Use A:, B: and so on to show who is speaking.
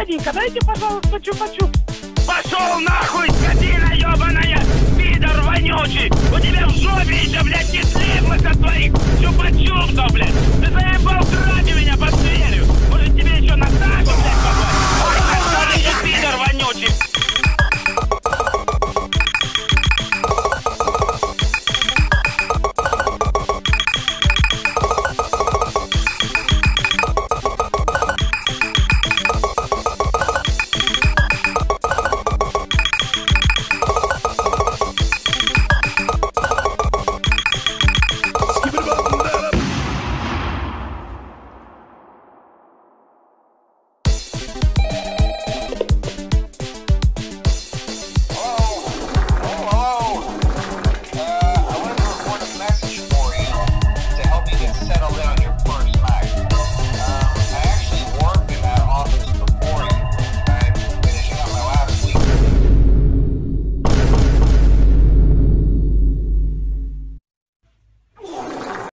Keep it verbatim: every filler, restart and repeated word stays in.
A: Дяденька, дайте, пожалуйста, чупа-чупс.
B: Пошел нахуй, скотина ебаная! Пидор вонючий! У тебя в жопе еще, блядь, не слиплось от твоих чупа-чупсов, блядь! Ты заебал, кради меня под дверью! Может, тебе еще на тачку